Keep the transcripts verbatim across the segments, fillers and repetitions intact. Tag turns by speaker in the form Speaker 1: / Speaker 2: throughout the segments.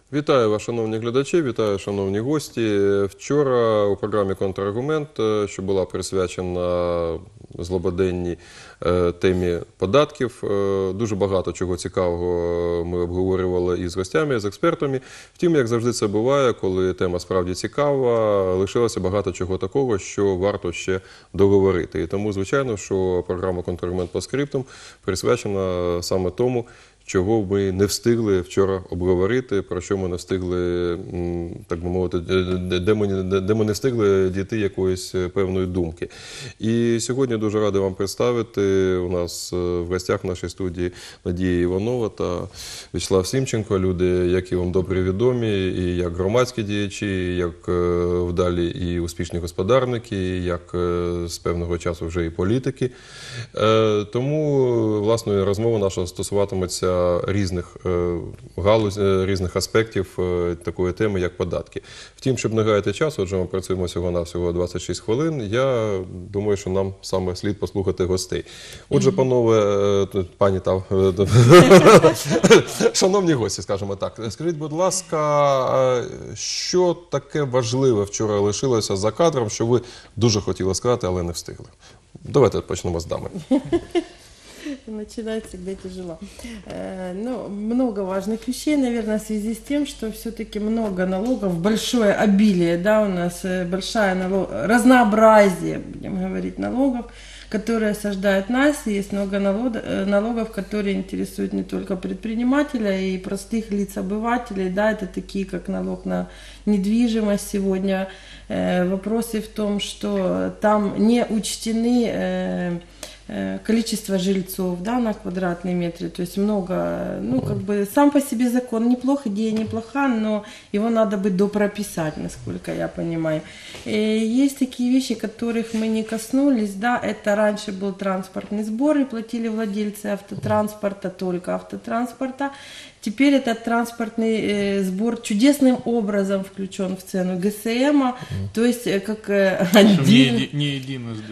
Speaker 1: Вітаю вас, шановні глядачі, вітаю, шановні гості. Вчора у програмі «Контраргумент», що була присвячена злободенній темі податків, дуже багато чого цікавого ми обговорювали і з гостями, і з експертами. Втім, як завжди це буває, коли тема справді цікава, лишилося багато чого такого, що варто ще договорити. І тому, звичайно, що програма «Контраргумент по скриптум» присвячена саме тому, чого ми не встигли вчора обговорити, про що ми не встигли, так би мовити, де ми, де ми не встигли дійти якоїсь певної думки. І сьогодні дуже радий вам представити у нас в гостях в нашій студії Надія Іванова та В'ячеслав Сімченко, люди, які вам добре відомі, і як громадські діячі, і як вдалі і успішні господарники, і як з певного часу вже і політики. Тому, власне, розмова наша стосуватиметься різних галузь, різних аспектів такої теми, як податки. Втім, щоб не гаяти часу, отже, ми працюємо всього-навсього двадцять шість хвилин, я думаю, що нам саме слід послухати гостей. Отже, панове, пані та шановні гості, скажімо так, скажіть, будь ласка, що таке важливе вчора лишилося за кадром, що ви дуже хотіли сказати, але не встигли? Давайте почнемо з дами.
Speaker 2: Начинать всегда тяжело. Ну, много важных вещей, наверное, в связи с тем, что все-таки много налогов, большое обилие, да, у нас большое налог... разнообразие, будем говорить, налогов, которые осаждают нас, и есть много налогов, которые интересуют не только предпринимателя и простых лиц, обывателей, да, это такие, как налог на недвижимость сегодня. Вопросы в том, что там не учтены количество жильцов, да, на квадратный метр, то есть много, ну, как бы, сам по себе закон неплох, идея неплоха, но его надо бы допрописать, насколько я понимаю. И есть такие вещи, которых мы не коснулись, да, это раньше был транспортный сбор, и платили владельцы автотранспорта, только автотранспорта. Теперь этот транспортный э, сбор чудесным образом включен в цену ГСМа, то есть как э, один...
Speaker 3: Не единожды.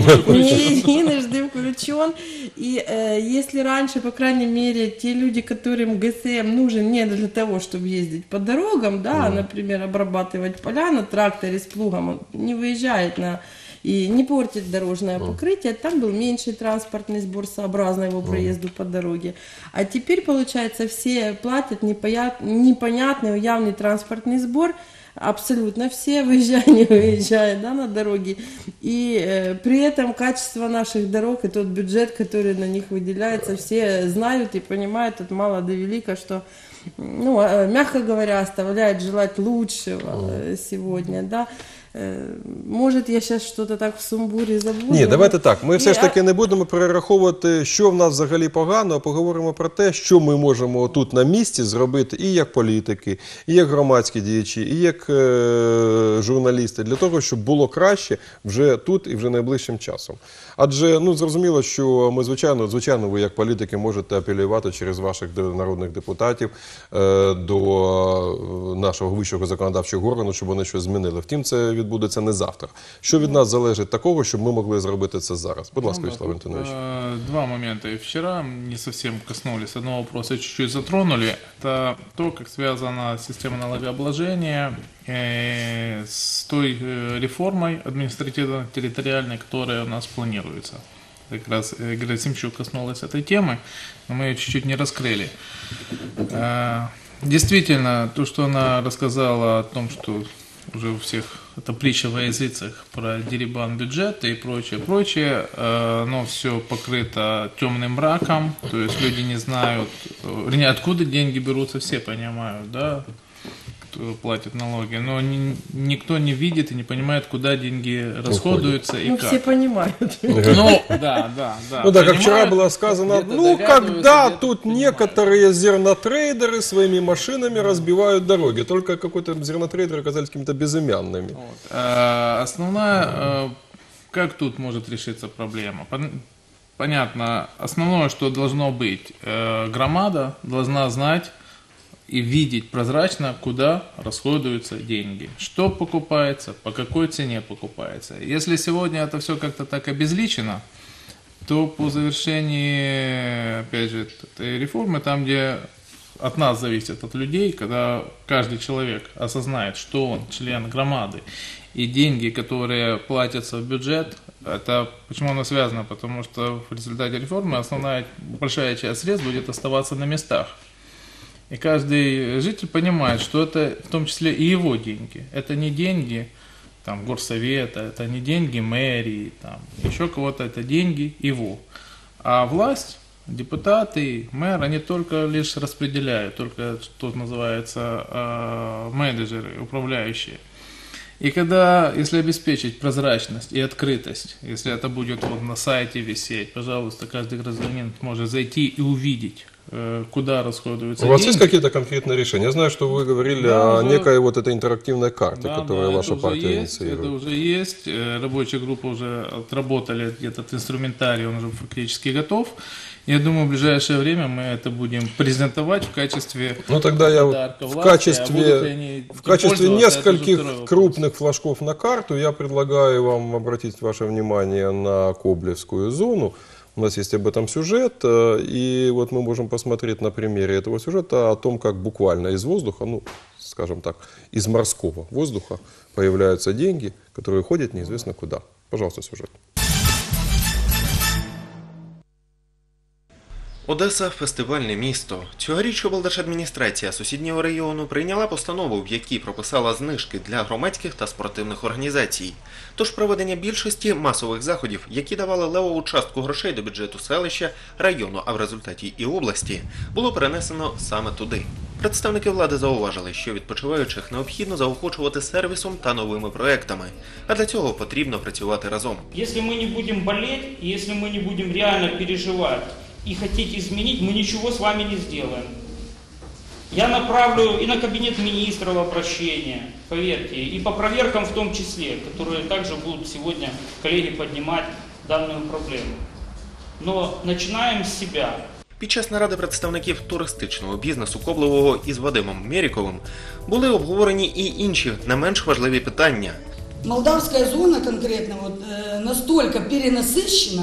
Speaker 2: Не единожды включен. И э, если раньше, по крайней мере, те люди, которым ГСМ нужен не для того, чтобы ездить по дорогам, да, а, например, обрабатывать поля на тракторе с плугом, он не выезжает на... и не портит дорожное покрытие, там был меньший транспортный сбор сообразно его проезду по дороге. А теперь, получается, все платят непонятный, явный транспортный сбор, абсолютно все, выезжая, не выезжая, да, на дороге. И э, при этом качество наших дорог и тот бюджет, который на них выделяется, все знают и понимают от мала до велика, что, ну, мягко говоря, оставляет желать лучшего сегодня, да. Може, я зараз щось так в сумбурі забуду?
Speaker 1: Ні, давайте так. Ми все ж таки не будемо перераховувати, що в нас взагалі погано, а поговоримо про те, що ми можемо тут на місці зробити і як політики, і як громадські діячі, і як е журналісти, для того, щоб було краще вже тут і вже найближчим часом. Адже, ну, зрозуміло, що ми, звичайно, звичайно, ви як політики можете апелювати через ваших народних депутатів е до нашого вищого законодавчого органу, щоб вони щось змінили. Втім, це відбудеться не завтра. Що від нас залежить такого, щоб ми могли зробити це зараз? Будь ласка, Вячеслав Антонович.
Speaker 3: Два момента. Вчера не совсем коснулись одного вопроса, чуть-чуть затронули. Это то, как связана система налогообложения с той реформой административно-территориальной, которая у нас планируется. Как раз Галина Симчук коснулась этой темы, но мы ее чуть-чуть не раскрыли. Действительно, то, что она рассказала о том, что уже у всех это притча во языцах про дерибан бюджета и прочее, прочее, оно все покрыто темным мраком, то есть люди не знают, вернее, откуда деньги берутся, все понимают, да, кто платит налоги, но ни, никто не видит и не понимает, куда деньги расходуются и
Speaker 2: ну,
Speaker 3: как.
Speaker 2: Все понимают.
Speaker 3: Ну, да, да, да.
Speaker 1: Ну да, как вчера было сказано, ну, когда тут некоторые зернотрейдеры своими машинами разбивают дороги, только какой-то зернотрейдеры оказались какими-то безымянными.
Speaker 3: Вот. А, основная, а, как тут может решиться проблема? Понятно, основное, что должно быть, э, громада должна знать и видеть прозрачно, куда расходуются деньги, что покупается, по какой цене покупается. Если сегодня это все как-то так обезличено, то по завершении, опять же, этой реформы, там, где от нас зависит, от людей, когда каждый человек осознает, что он член громады, и деньги, которые платятся в бюджет, это почему оно связано? Потому что в результате реформы основная большая часть средств будет оставаться на местах. И каждый житель понимает, что это в том числе и его деньги. Это не деньги там, горсовета, это не деньги мэрии, там, еще кого-то, это деньги его. А власть, депутаты, мэр, они только лишь распределяют, только что называется э, менеджеры, управляющие. И когда, если обеспечить прозрачность и открытость, если это будет вот на сайте висеть, пожалуйста, каждый гражданин может зайти и увидеть, куда расходуются
Speaker 1: У вас
Speaker 3: деньги.
Speaker 1: есть какие-то конкретные решения? Я знаю, что вы говорили
Speaker 3: Да,
Speaker 1: о
Speaker 3: уже...
Speaker 1: некой вот этой интерактивной карте,
Speaker 3: да,
Speaker 1: которую
Speaker 3: да,
Speaker 1: ваша
Speaker 3: это
Speaker 1: партия
Speaker 3: уже есть,
Speaker 1: инициирует.
Speaker 3: это уже есть. Рабочая группа уже отработали, этот инструментарий, он уже фактически готов. Я думаю, в ближайшее время мы это будем презентовать в качестве
Speaker 1: Ну тогда я
Speaker 3: подарка
Speaker 1: в
Speaker 3: власти,
Speaker 1: качестве,
Speaker 3: а они
Speaker 1: в качестве
Speaker 3: пользоваться, это уже
Speaker 1: нескольких
Speaker 3: второй вопрос.
Speaker 1: крупных флажков на карту я предлагаю вам обратить ваше внимание на Коблевскую зону. У нас есть об этом сюжет, и вот мы можем посмотреть на примере этого сюжета о том, как буквально из воздуха, ну, скажем так, из морского воздуха появляются деньги, которые ходят неизвестно куда. Пожалуйста, сюжет.
Speaker 4: Одеса – фестивальне місто. Цьогоріч облдержадміністрація сусіднього району прийняла постанову, в якій прописала знижки для громадських та спортивних організацій. Тож проведення більшості масових заходів, які давали левову частку грошей до бюджету селища, району, а в результаті і області, було перенесено саме туди. Представники влади зауважили, що відпочиваючих необхідно заохочувати сервісом та новими проектами, а для цього потрібно працювати разом.
Speaker 5: Якщо ми не будемо боліти, і якщо ми не будемо реально переживати, и хотите изменить, мы ничего с вами не сделаем. Я направлю и на кабинет министров обращения, поверьте, и по проверкам в том числе, которые также будут сегодня коллеги поднимать данную проблему. Но начинаем с себя.
Speaker 4: Під час наради представників туристичного бізнесу Коблевого із Вадимом Меріковим були обговорені і інші не менш важливі питання.
Speaker 6: Молдавская зона конкретно вот, э, настолько перенасыщена,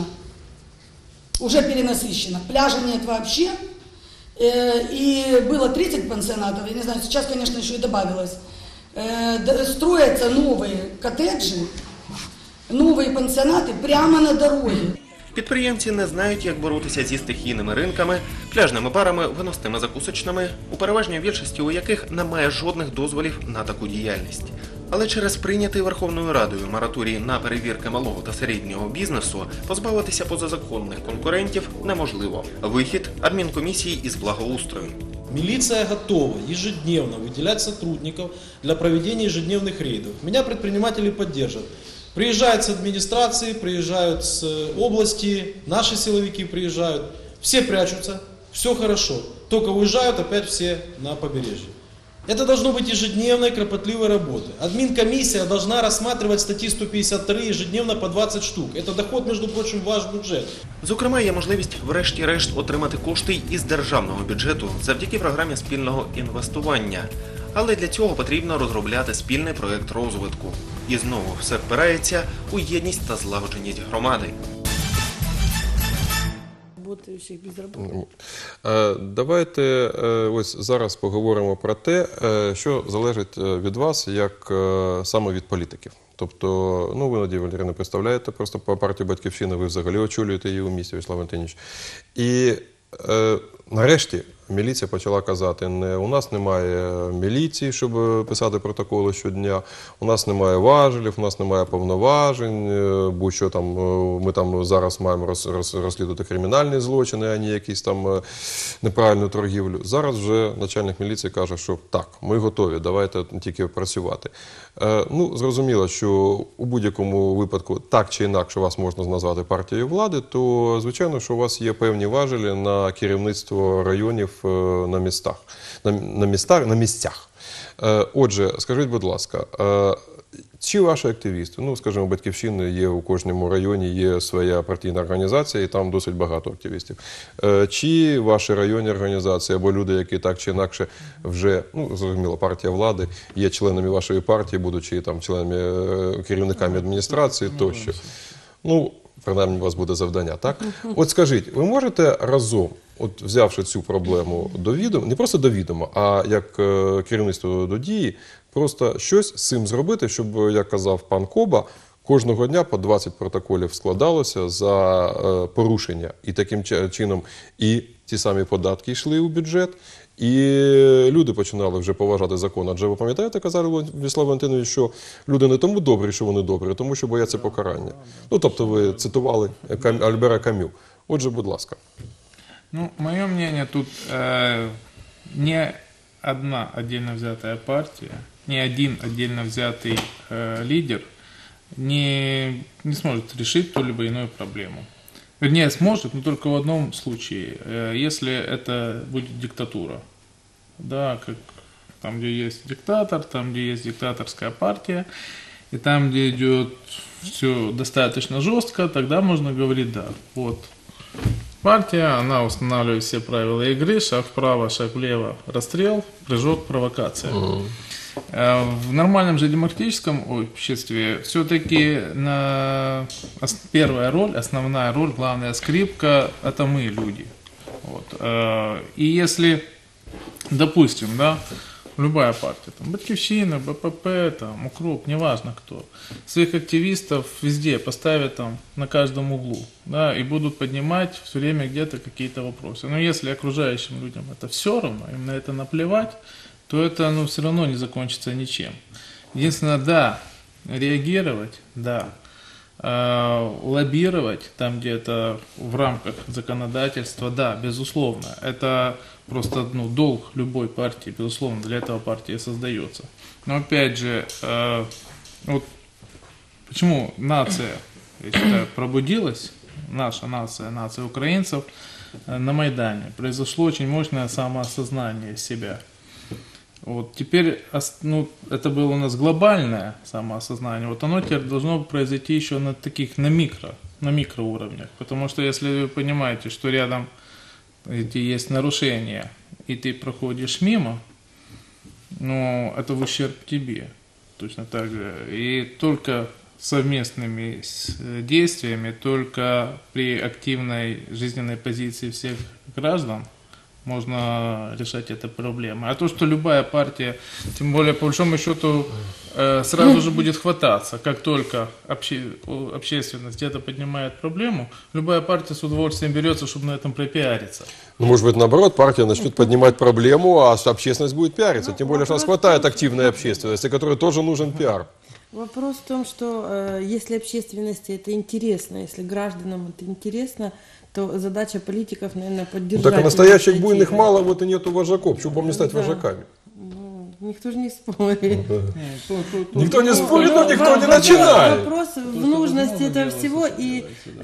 Speaker 6: уже перенасыщена, пляжа нет вообще, э, и было тридцать пансионатов, я не знаю, сейчас, конечно, еще и добавилось. Э, строятся новые коттеджи, новые пансионаты прямо на дороге.
Speaker 4: Підприємці не знають, як боротися зі стихійними ринками, пляжними барами, виносними закусочними, у переважній більшості у яких немає жодних дозволів на таку діяльність. Але через прийнятий Верховною Радою мораторій на перевірки малого та середнього бізнесу позбавитися позазаконних конкурентів неможливо. Вихід – адмінкомісії із благоустрою.
Speaker 7: Милиция готова ежедневно выделять сотрудников для проведения ежедневных рейдов. Меня предприниматели поддержат. Приезжают с администрации, приезжают с области, наши силовики приезжают. Все прячутся, все хорошо. Только уезжают опять все на побережье. Это должно быть ежедневной, кропотливой работой. Админкомиссия должна рассматривать статьи сто пятьдесят три ежедневно по двадцать штук. Это доход, между прочим, в ваш бюджет.
Speaker 4: Зокрема, є можливість врешті-решт отримати кошти із державного бюджету завдяки програмі спільного інвестування. Але для цього потрібно розробляти спільний проєкт розвитку. І знову все впирається у єдність та злагодженість громади.
Speaker 2: Работающих без работы.
Speaker 1: Е, Давайте е, ось зараз поговоримо про те, е, що залежить е, від вас, як е, саме від політиків. Тобто, ну, ви, Надія Валеріївна, представляєте просто по партію «Батьківщина», ви взагалі очолюєте її у місті, Вячеслав Антонович. І е, нарешті міліція почала казати, не у нас немає міліції, щоб писати протоколи щодня, у нас немає важелів, у нас немає повноважень, будь-що там, ми там зараз маємо роз, роз, розслідувати кримінальні злочини, а не якісь там неправильну торгівлю. Зараз вже начальник міліції каже, що так, ми готові, давайте тільки працювати. Ну, зрозуміло, що у будь-якому випадку так чи інакше вас можна назвати партією влади, то, звичайно, що у вас є певні важелі на керівництво районів на містах, на, на, містах, на місцях. Отже, скажіть, будь ласка, чи ваші активісти, ну, скажімо, «Батьківщини» є у кожному районі, є своя партійна організація, і там досить багато активістів. Чи ваші районні організації, або люди, які так чи інакше вже, ну, зрозуміло, партія влади, є членами вашої партії, будучи там членами, керівниками адміністрації тощо. Ну, принаймні, у вас буде завдання, так? От скажіть, ви можете разом от взявши цю проблему до відома, не просто до відома, а як е, керівництво до дії, просто щось з цим зробити, щоб, як казав пан Коба, кожного дня по двадцять протоколів складалося за е, порушення. І таким чином і ті самі податки йшли у бюджет, і люди починали вже поважати закон. Адже ви пам'ятаєте, казали Вячеслав Валентинович, що люди не тому добрі, що вони добрі, а тому, що бояться покарання. Ну, тобто ви цитували Кам... Альбера Камю. Отже, будь ласка.
Speaker 3: Ну, мое мнение, тут э, не одна отдельно взятая партия, не один отдельно взятый э, лидер не, не сможет решить ту либо иную проблему. Вернее, сможет, но только в одном случае, э, если это будет диктатура. Да, как там, где есть диктатор, там, где есть диктаторская партия, и там, где идет все достаточно жестко, тогда можно говорить, да, вот. Партия, она устанавливает все правила игры, шаг вправо, шаг влево, расстрел, прыжок, провокация. Mm-hmm. В нормальном же демократическом обществе все-таки на... первая роль, основная роль, главная скрипка – это мы, люди. Вот. И если, допустим, да, любая партия, там, Батьківщина, БПП, там, Укроп, неважно кто, своих активистов везде поставят там на каждом углу, да, и будут поднимать все время где-то какие-то вопросы. Но если окружающим людям это все равно, им на это наплевать, то это, ну, все равно не закончится ничем. Единственное, да, реагировать, да, э, лоббировать там где-то в рамках законодательства, да, безусловно, это просто, ну, долг любой партии, безусловно, для этого партия создается. Но опять же, э, вот почему нация, я считаю, пробудилась, наша нация, нация украинцев, э, на Майдане. Произошло очень мощное самоосознание себя. Вот теперь, ну, это было у нас глобальное самоосознание, вот оно теперь должно произойти еще на таких, на микро, на микроуровнях. Потому что если вы понимаете, что рядом где есть нарушения, и ты проходишь мимо, ну, это в ущерб тебе, точно так же. И только совместными действиями, только при активной жизненной позиции всех граждан можно решать эту проблему. А то, что любая партия, тем более по большому счету, сразу же будет хвататься, как только обще... общественность где-то поднимает проблему, любая партия с удовольствием берется, чтобы на этом пропиариться.
Speaker 1: Ну, может быть, наоборот, партия начнет поднимать проблему, а общественность будет пиариться. Тем более, что у нас хватает активной общественности, которой тоже нужен пиар.
Speaker 2: Вопрос в том, что э, если общественности это интересно, если гражданам это интересно, то задача политиков, наверное, поддержать.
Speaker 1: Ну, так а настоящих
Speaker 2: инициативы.
Speaker 1: буйных мало, вот и нету вожаков. Почему бы вам не стать
Speaker 2: Да.
Speaker 1: вожаками?
Speaker 2: Ну, никто же не спорит.
Speaker 1: Никто не спорит, но
Speaker 2: Ну,
Speaker 1: никто
Speaker 2: во-
Speaker 1: не
Speaker 2: во-
Speaker 1: начинает.
Speaker 2: Вопрос в нужности этого всего и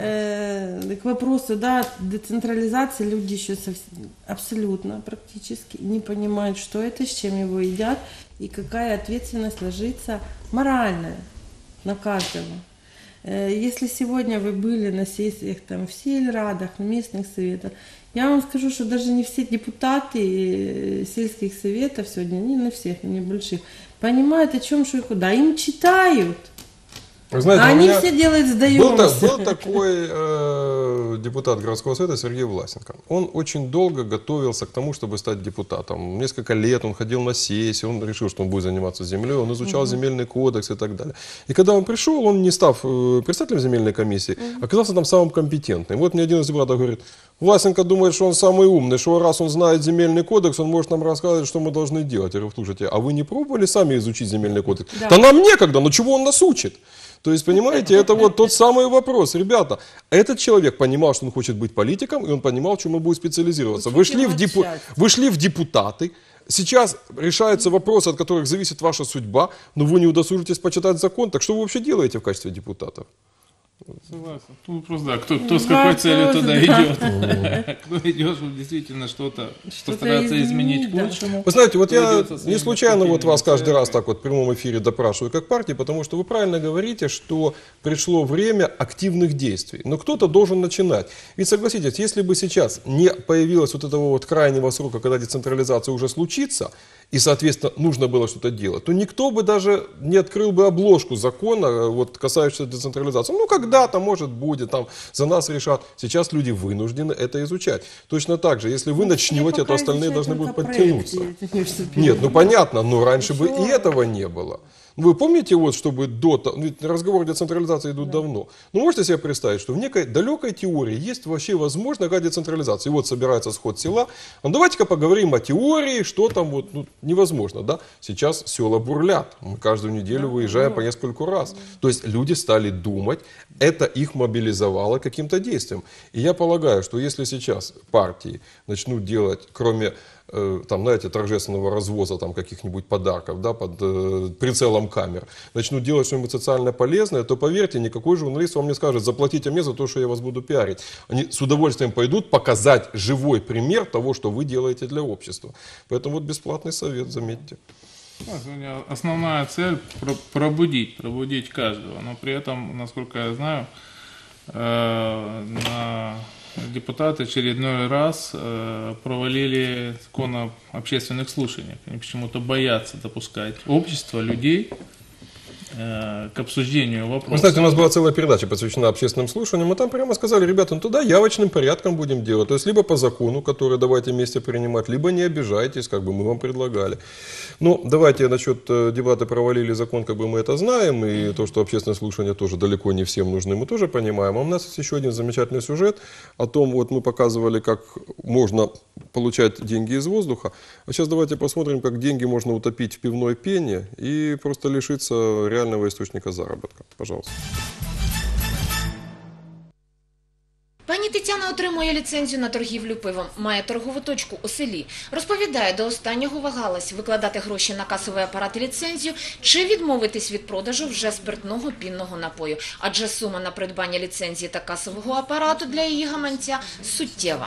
Speaker 2: э, к вопросу, да, децентрализации люди еще совсем, абсолютно практически не понимают, что это, с чем его едят и какая ответственность ложится моральная на каждого. Э, Если сегодня вы были на сессиях там, в сельрадах, в местных советах, я вам скажу, что даже не все депутаты э, сельских советов сегодня, не на всех, не больших, понимают, о чем, что и куда. Им читают.
Speaker 1: Вы знаете,
Speaker 2: А
Speaker 1: у
Speaker 2: они
Speaker 1: меня
Speaker 2: все делают,
Speaker 1: был,
Speaker 2: сдаемся.
Speaker 1: та- был такой э, депутат городского совета Сергей Власенко. Он очень долго готовился к тому, чтобы стать депутатом. Несколько лет он ходил на сессии, он решил, что он будет заниматься землей, он изучал угу. земельный кодекс и так далее. И когда он пришел, он, не став э, председателем земельной комиссии, угу. оказался там самым компетентным. Вот мне один из депутатов говорит: Власенко думает, что он самый умный, что раз он знает земельный кодекс, он может нам рассказать, что мы должны делать. Я говорю: слушайте, а вы не пробовали сами изучить земельный кодекс? Да, да нам некогда, но чего он нас учит? То есть, понимаете, это вот тот самый вопрос. Ребята, этот человек понимал, что он хочет быть политиком, и он понимал, в чем он будет специализироваться. Вы шли в, депу... Вы шли в депутаты, сейчас решаются вопросы, от которых зависит ваша судьба, но вы не удосужитесь почитать закон. Так что вы вообще делаете в качестве депутатов?
Speaker 3: Согласен. Тут вопрос, да, кто, кто с какой целью туда идет. Кто идет, чтобы действительно что-то постараться изменить к лучшему.
Speaker 1: Вы знаете, вот я не случайно вот вас каждый раз так вот в прямом эфире допрашиваю как партии, потому что вы правильно говорите, что пришло время активных действий. Но кто-то должен начинать. Ведь согласитесь, если бы сейчас не появилось вот этого вот крайнего срока, когда децентрализация уже случится, и, соответственно, нужно было что-то делать, то никто бы даже не открыл бы обложку закона, вот, касающегося децентрализации. Ну, когда-то, может, будет, там, за нас решат. Сейчас люди вынуждены это изучать. Точно так же, если вы начнете, то остальные должны будут подтянуться. Нет, ну понятно, но раньше бы и этого не было. Вы помните, вот, чтобы до того, ведь разговоры о децентрализации идут да. давно. Ну, можете себе представить, что в некой далекой теории есть вообще возможно какая децентрализация. И вот собирается сход села. А давайте-ка поговорим о теории, что там вот, ну, невозможно, да? Сейчас села бурлят. Мы каждую неделю выезжаем по нескольку раз. То есть люди стали думать, это их мобилизовало каким-то действием. И я полагаю, что если сейчас партии начнут делать, кроме там, знаете, торжественного развоза там, каких-нибудь подарков, да, под э, прицелом камер, начнут делать что-нибудь социально полезное, то, поверьте, никакой журналист вам не скажет, заплатите мне за то, что я вас буду пиарить. Они с удовольствием пойдут показать живой пример того, что вы делаете для общества. Поэтому вот бесплатный совет, заметьте.
Speaker 3: Основная цель – пробудить, пробудить каждого. Но при этом, насколько я знаю, э, на... депутаты очередной раз э, провалили закон о общественных слушаниях. Они почему-то боятся допускать общество, людей э, к обсуждению вопросов.
Speaker 1: Вы знаете, у нас была целая передача, посвящена общественным слушаниям, мы там прямо сказали, ребята, ну тогда явочным порядком будем делать. То есть, либо по закону, который давайте вместе принимать, либо не обижайтесь, как бы мы вам предлагали. Ну, давайте насчет э, дебаты провалили закон, как бы мы это знаем, и то, что общественные слушания тоже далеко не всем нужны, мы тоже понимаем. А у нас есть еще один замечательный сюжет о том, вот мы показывали, как можно получать деньги из воздуха. А сейчас давайте посмотрим, как деньги можно утопить в пивной пене и просто лишиться реального источника заработка. Пожалуйста.
Speaker 8: Пані Тетяна отримує ліцензію на торгівлю пивом, має торгову точку у селі. Розповідає, до останнього вагалась викладати гроші на касовий апарат і ліцензію чи відмовитись від продажу вже спиртного пінного напою. Адже сума на придбання ліцензії та касового апарату для її гаманця суттєва.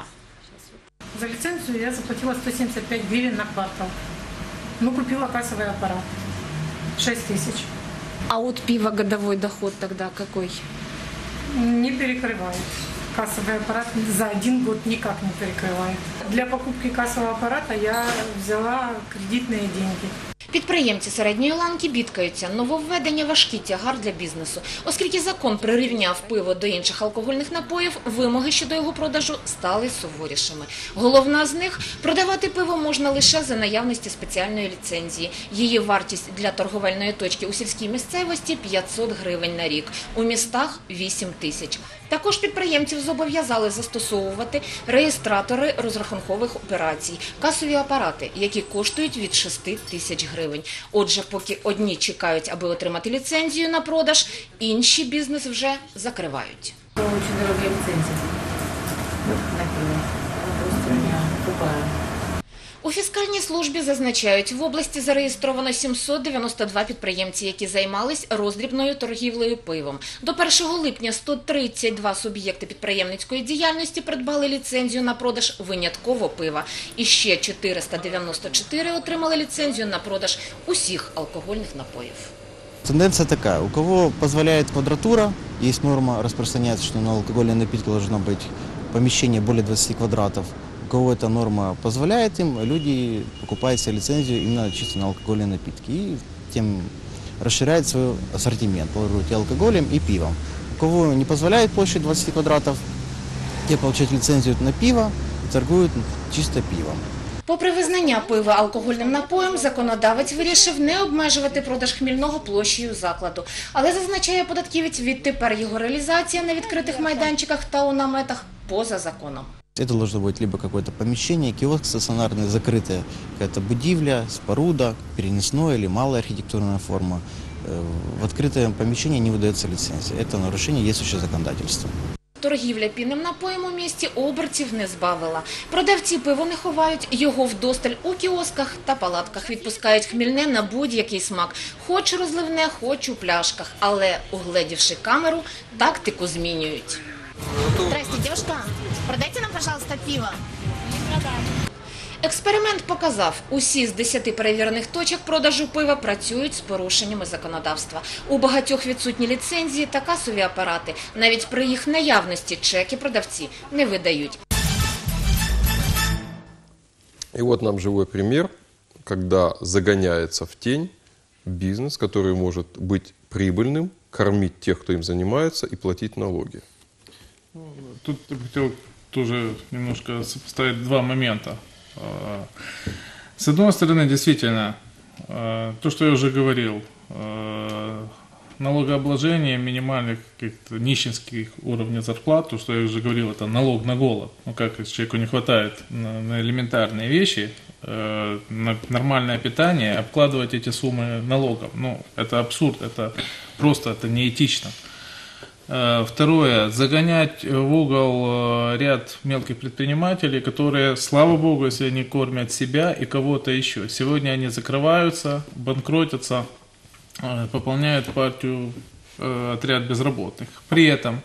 Speaker 9: За ліцензію я заплатила сто сімдесят п'ять гривень на квартал. Ну, купила кассовый аппарат. шесть тысяч.
Speaker 8: А от пива годовой доход тогда какой?
Speaker 9: Не перекрывает. Кассовый аппарат за один год никак не перекрывает. Для покупки кассового аппарата я взяла кредитные деньги.
Speaker 8: Підприємці середньої ланки бідкаються. Нововведення – важкий тягар для бізнесу. Оскільки закон прирівняв пиво до інших алкогольних напоїв, вимоги щодо його продажу стали суворішими. Головна з них – продавати пиво можна лише за наявності спеціальної ліцензії. Її вартість для торговельної точки у сільській місцевості – п'ятсот гривень на рік, у містах – вісім тисяч. Також підприємців зобов'язали застосовувати реєстратори розрахункових операцій, касові апарати, які коштують від шести тисяч гривень. Отже, поки одні чекають, аби отримати ліцензію на продаж, інші бізнес вже закривають.
Speaker 10: Дуже дорогі ліцензії на пиво. Просто я купаю.
Speaker 8: У фіскальній службі зазначають, в області зареєстровано сімсот дев'яносто два підприємці, які займались роздрібною торгівлею пивом. До першого липня сто тридцять два суб'єкти підприємницької діяльності придбали ліцензію на продаж винятково пива. І ще чотириста дев'яносто чотири отримали ліцензію на продаж усіх алкогольних напоїв.
Speaker 11: Тенденция такая, у кого позволяет квадратура, есть норма, распространяется, что на алкогольные напитки должно быть помещение более двадцати квадратов. У кого эта норма позволяет им, люди покупают себе лицензию именно чисто на алкогольные напитки и тем расширяют свой ассортимент, планируют и алкоголем, и пивом. У кого не позволяет площадь двадцати квадратов, те получают лицензию на пиво и торгуют чисто пивом.
Speaker 8: Попри визнання пива алкогольним напоєм, законодавець вирішив не обмежувати продаж хмільного площею закладу. Але, зазначає податківець, відтепер його реалізація на відкритих майданчиках та у наметах поза законом.
Speaker 11: Это должно быть либо какое-то помещение, киоск стационарный, закрытая какая-то будивля, споруда, перенесное или малая архитектурная форма. В открытое помещение не выдается лицензия. Это нарушение действующего законодательства.
Speaker 8: Торгівля пінним напоєм у місті обертів не збавила. Продавці пиво не ховають, його вдосталь у кіосках та палатках. Відпускають хмільне на будь-який смак. Хоч розливне, хоч у пляшках. Але, угледівши камеру, тактику змінюють.
Speaker 12: Здрасте, девушка. Продайте нам, пожалуйста, пиво. Не продам.
Speaker 8: Експеримент показав, усі з десяти перевірених точок продажу пива працюють з порушеннями законодавства. У багатьох відсутні ліцензії та касові апарати. Навіть при їх наявності чеки продавці не видають.
Speaker 1: И вот нам живой пример когда загоняется в тень бизнес, который может быть прибыльным, кормить тех, кто им занимается, и платить налоги.
Speaker 3: Тут я бы хотел тоже немножко сопоставить два момента. С одной стороны, действительно, то, что я уже говорил, налогообложение минимальных каких-то нищенских уровней зарплат, то, что я уже говорил, это налог на голод. Ну, как если человеку не хватает на, на элементарные вещи, э, на нормальное питание, обкладывать эти суммы налогом. Ну, это абсурд, это просто, это неэтично. Э, второе, загонять в угол э, ряд мелких предпринимателей, которые, слава богу, если они кормят себя и кого-то еще. Сегодня они закрываются, банкротятся, пополняют партию, э, отряд безработных. При этом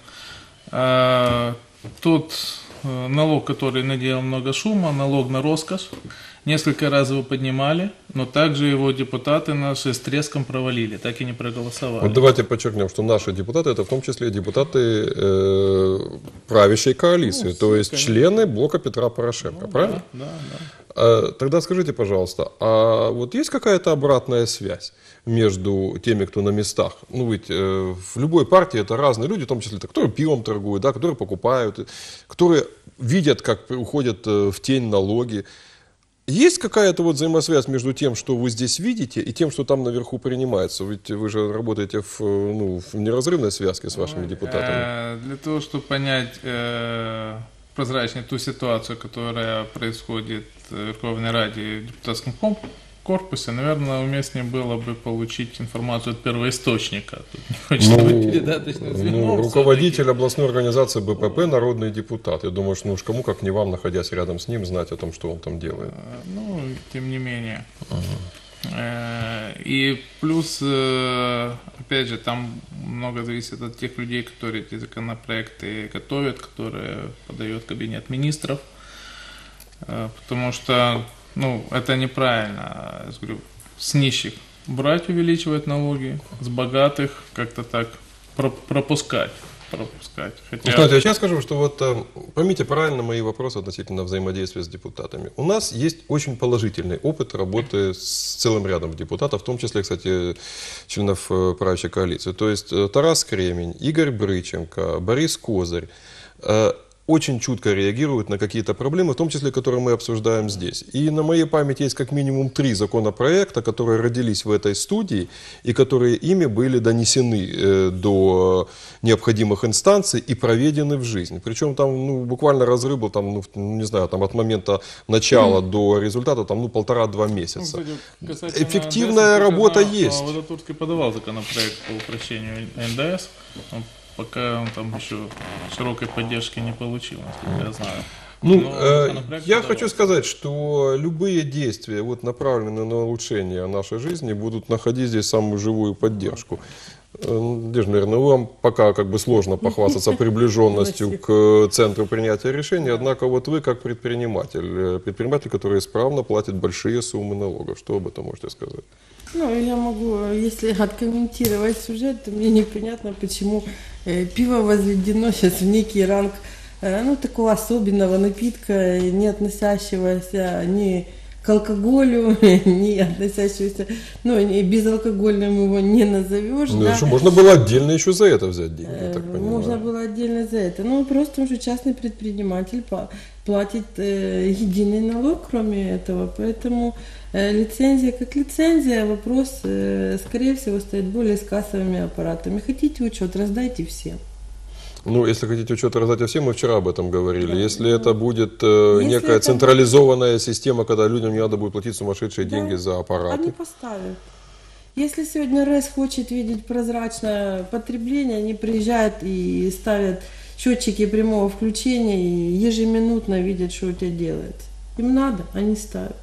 Speaker 3: э, тот э, налог, который наделал много шума, налог на роскошь, несколько раз его поднимали, но также его депутаты наши с треском провалили, так и не проголосовали.
Speaker 1: Вот давайте подчеркнем, что наши депутаты, это в том числе депутаты э, правящей коалиции, ну, то есть конечно. Члены блока Петра Порошенко, ну, правильно?
Speaker 3: Да, да, да.
Speaker 1: А, тогда скажите, пожалуйста, а вот есть какая-то обратная связь между теми, кто на местах? Ну, ведь э, в любой партии это разные люди, в том числе, которые пивом торгуют, да, которые покупают, которые видят, как уходят в тень налоги. Есть какая-то вот взаимосвязь между тем, что вы здесь видите, и тем, что там наверху принимается? Ведь вы же работаете в, ну, в неразрывной связке с вашими депутатами.
Speaker 3: Для того, чтобы понять э, прозрачнее ту ситуацию, которая происходит в Верховной Раде и в депутатском корпусе, наверное, уместнее было бы получить информацию от первоисточника. Тут не хочется
Speaker 1: ну,
Speaker 3: быть передаточным звеном.
Speaker 1: Ну, руководитель областной организации Бэ Пэ Пэ, народный депутат. Я думаю, что ну уж кому, как не вам, находясь рядом с ним, знать о том, что он там делает.
Speaker 3: Ну, тем не менее.
Speaker 1: Ага.
Speaker 3: И плюс, опять же, там много зависит от тех людей, которые эти законопроекты готовят, которые подает кабинет министров. Потому что ну, это неправильно, я говорю, с нищих брать, увеличивать налоги, с богатых как-то так пропускать. пропускать. Хотя...
Speaker 1: Знаете, я сейчас скажу, что вот поймите правильно мои вопросы относительно взаимодействия с депутатами. У нас есть очень положительный опыт работы с целым рядом депутатов, в том числе, кстати, членов правящей коалиции. То есть Тарас Кремень, Игорь Брыченко, Борис Козырь очень чутко реагируют на какие-то проблемы, в том числе, которые мы обсуждаем здесь. И на моей памяти есть как минимум три законопроекта, которые родились в этой студии и которые ими были донесены э, до необходимых инстанций и проведены в жизнь. Причем там ну, буквально разрыв был там, ну, не знаю, там, от момента начала mm. до результата там, ну, полтора-два месяца.
Speaker 3: Ну,
Speaker 1: эффективная НДС, работа есть.
Speaker 3: Водотурский подавал законопроект по упрощению эн дэ эс. Пока он там еще широкой поддержки не получил, насколько я знаю.
Speaker 1: Ну, э, я хочу сказать, что любые действия, вот, направленные на улучшение нашей жизни, будут находить здесь самую живую поддержку. Надежда Юрьевна, вам пока как бы сложно похвастаться приближенностью к центру принятия решений, однако вот вы как предприниматель, предприниматель, который исправно платит большие суммы налогов, что об этом можете сказать?
Speaker 2: Ну, я могу, если откомментировать сюжет, то мне непонятно, почему э, пиво возведено сейчас в некий ранг, э, ну, такого особенного напитка, не относящегося ни к алкоголю, не относящегося, ну, не, безалкогольным его не назовешь.
Speaker 1: Ну,
Speaker 2: да.
Speaker 1: Что, можно было отдельно еще за это взять деньги, я так понимаю.
Speaker 2: Можно было отдельно за это. Ну, просто уже частный предприниматель платит э, единый налог, кроме этого, поэтому э, лицензия как лицензия, вопрос, э, скорее всего, стоит более с кассовыми аппаратами. Хотите учет, раздайте всем.
Speaker 1: Ну, если хотите учет раздать всем, мы вчера об этом говорили. Да, если да. это будет э,
Speaker 2: если
Speaker 1: некая
Speaker 2: это
Speaker 1: централизованная будет... система, когда людям не надо будет платить сумасшедшие да. деньги за аппараты.
Speaker 2: Они поставят. Если сегодня РЭС хочет видеть прозрачное потребление, они приезжают и ставят счетчики прямого включения и ежеминутно видят, что у тебя делается. Им надо, они ставят.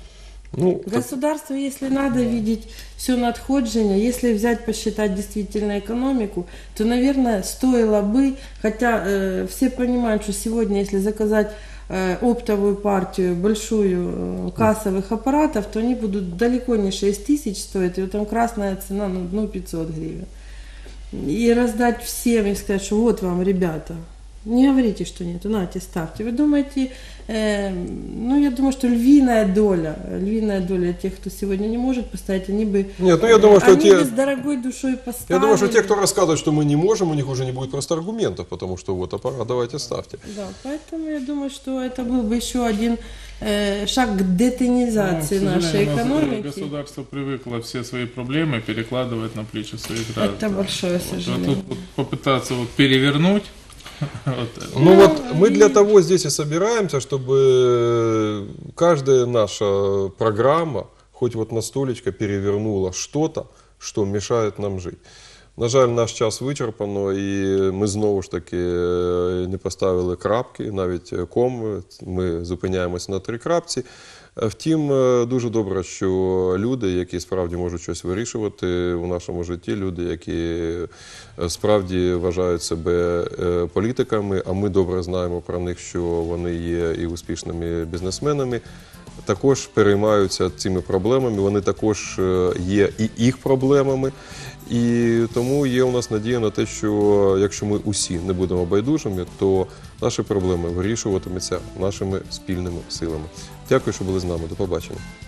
Speaker 1: Ну,
Speaker 2: Государству, так... если надо видеть все надходжение, если взять, посчитать действительно экономику, то, наверное, стоило бы, хотя э, все понимают, что сегодня, если заказать э, оптовую партию, большую э, кассовых аппаратов, то они будут далеко не шесть тысяч стоить, и вот там красная цена, ну, пятьсот гривен. И раздать всем и сказать, что вот вам, ребята, Не говорите, что нет. Нате, ставьте. Вы думаете, э, ну, я думаю, что львиная доля, львиная доля тех, кто сегодня не может поставить, они бы,
Speaker 1: Нет, ну я думаю, что
Speaker 2: они
Speaker 1: те...
Speaker 2: бы с дорогой душой поставили.
Speaker 1: Я думаю, что те, кто рассказывает, что мы не можем, у них уже не будет просто аргументов, потому что вот аппарат, давайте ставьте.
Speaker 2: Да, поэтому я думаю, что это был бы еще один э, шаг к детонизации
Speaker 3: Ну, к
Speaker 2: нашей
Speaker 3: сожалению, у нас
Speaker 2: экономики.
Speaker 3: государство привыкло все свои проблемы перекладывать на плечи своих граждан.
Speaker 2: Это большое
Speaker 3: Вот,
Speaker 2: сожаление.
Speaker 3: а тут вот попытаться вот перевернуть. Вот.
Speaker 1: Ну вот мы для того здесь и собираемся, чтобы каждая наша программа хоть вот на столечко перевернула что-то, что мешает нам жить. На жаль, наш час вичерпано, і ми знову ж таки не поставили крапки, навіть ком, ми зупиняємося на три крапці. Втім, дуже добре, що люди, які справді можуть щось вирішувати у нашому житті, люди, які справді вважають себе політиками, а ми добре знаємо про них, що вони є і успішними бізнесменами, також переймаються цими проблемами, вони також є і їх проблемами. І тому є у нас надія на те, що якщо ми усі не будемо байдужими, то наші проблеми вирішуватимуться нашими спільними силами. Дякую, що були з нами. До побачення.